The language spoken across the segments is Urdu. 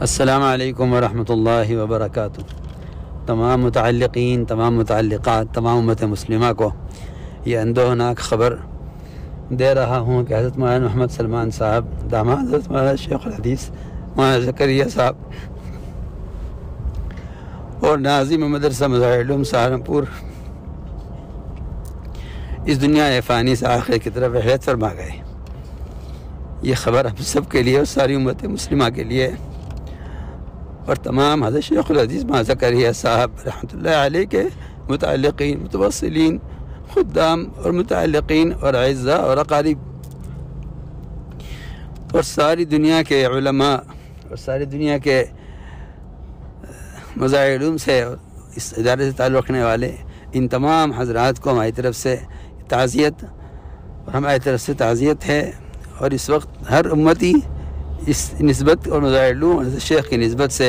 السلام علیکم ورحمۃ اللہ وبرکاتہ۔ تمام متعلقین، تمام متعلقات، تمام امت مسلمہ کو یہ اندوہناک خبر دے رہا ہوں کہ حضرت مولانا محمد سلمان صاحب داماد حضرت مولانا شیخ الحدیث مولانا زکریا صاحب اور ناظم مدرسہ مظاہر العلوم سہارنپور اس دنیا فانی سے آخر کی طرف رحلت فرما گئے۔ یہ خبر ہم سب کے لیے اور ساری امت مسلمہ کے لیے اور تمام حضرت شیخ الحدیث مولانا زکریا صاحب رحمۃ اللہ علیہ کے متعلقین، متوسلین، خدام اور متعلقین اور اعزاء اور اقارب اور ساری دنیا کے علماء اور ساری دنیا کے مظاہر علوم سے اور اس ادارے سے تعلق رکھنے والے ان تمام حضرات کو ہماری طرف سے تعزیت اور ہماری طرف سے تعزیت ہے۔ اور اس وقت ہر امتی اس نسبت اور مظاہر علوم اور شیخ کی نسبت سے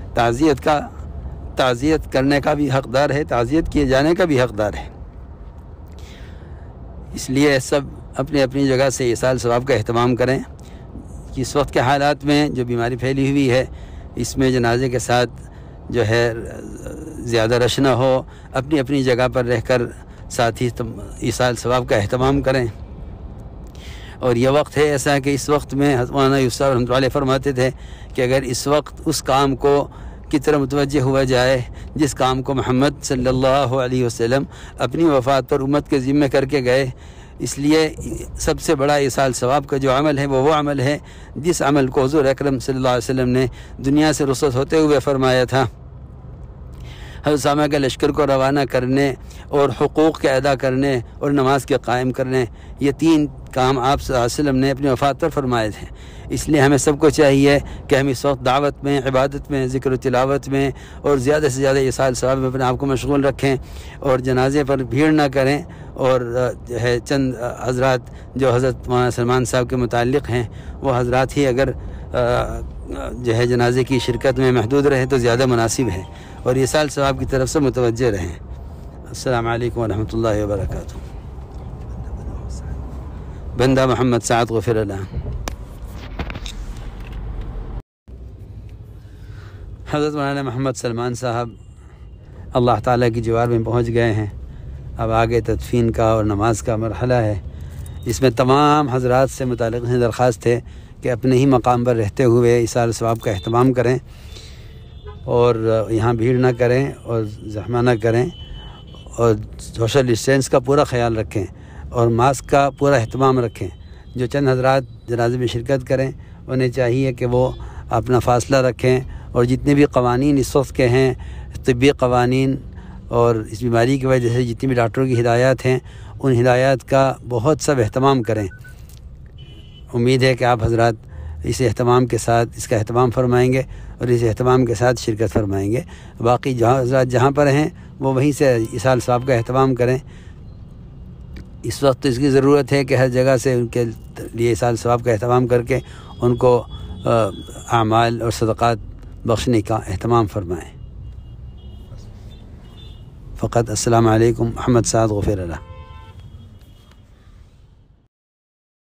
تعزیت کرنے کا بھی حقدار ہے، تعزیت کیے جانے کا بھی حقدار ہے۔ اس لیے سب اپنی اپنی جگہ سے ایصال ثواب کا اہتمام کریں۔ اس وقت کے حالات میں جو بیماری پھیلی ہوئی ہے، اس میں جنازے کے ساتھ جو ہے زیادہ رش نہ ہو، اپنی اپنی جگہ پر رہ کر ساتھ ہی ایصال ثواب کا اہتمام کریں۔ اور یہ وقت ہے ایسا کہ اس وقت میں حضرت مولانا یوسف صاحب رحمۃ اللہ علیہ فرماتے تھے کہ اگر اس وقت اس کام کو کی طرح متوجہ ہوا جائے جس کام کو محمد صلی اللہ علیہ وسلم اپنی وفات پر امت کے ذمہ کر کے گئے، اس لیے سب سے بڑا ایصال ثواب کا جو عمل ہے وہ عمل ہے جس عمل کو حضور اکرم صلی اللہ علیہ وسلم نے دنیا سے رخصت ہوتے ہوئے فرمایا تھا۔ حضرت اسامہ کے لشکر کو روانہ کرنے اور حقوق کے ادا کرنے اور نماز کے قائم کرنے، یہ تین کام آپ صلی اللہ علیہ وسلم نے اپنی وفات پر فرمائے تھے۔ اس لیے ہمیں سب کو چاہیے کہ ہم اس وقت دعوت میں، عبادت میں، ذکر و تلاوت میں اور زیادہ سے زیادہ ایصال ثواب میں اپنے آپ کو مشغول رکھیں اور جنازے پر بھیڑ نہ کریں۔ اور جو ہے چند حضرات جو حضرت مولانا سلمان صاحب کے متعلق ہیں، وہ حضرات ہی اگر جو ہے جنازے کی شرکت میں محدود رہیں تو زیادہ مناسب ہے اور ایصال ثواب کی طرف سے متوجہ رہیں۔ السلام علیکم ورحمۃ اللہ وبرکاتہ۔ بندہ محمد سعد غفر اللہ۔ حضرت مولانا محمد سلمان صاحب اللہ تعالیٰ کی جوار میں پہنچ گئے ہیں۔ اب آگے تدفین کا اور نماز کا مرحلہ ہے، جس میں تمام حضرات سے متعلق درخواست ہے کہ اپنے ہی مقام پر رہتے ہوئے ایصال ثواب کا اہتمام کریں اور یہاں بھیڑ نہ کریں اور زحمہ نہ کریں اور سوشل ڈسٹینس کا پورا خیال رکھیں اور ماسک کا پورا اہتمام رکھیں۔ جو چند حضرات جنازے میں شرکت کریں انہیں چاہیے کہ وہ اپنا فاصلہ رکھیں اور جتنے بھی قوانین اس وقت کے ہیں، طبی قوانین اور اس بیماری کی وجہ سے جتنی بھی ڈاکٹروں کی ہدایات ہیں، ان ہدایات کا بہت سب اہتمام کریں۔ امید ہے کہ آپ حضرات اس اہتمام کے ساتھ اس کا اہتمام فرمائیں گے اور اس اہتمام کے ساتھ شرکت فرمائیں گے۔ باقی حضرات جہاں پر ہیں وہ وہیں سے ایصال ثواب کا اہتمام کریں۔ اس وقت اس کی ضرورت ہے کہ ہر جگہ سے ان کے لیے ایصال ثواب کا اہتمام کر کے ان کو اعمال اور صدقات بخشنے کا اہتمام فرمائیں۔ فقط السلام علیکم، محمد سعد غفر اللہ۔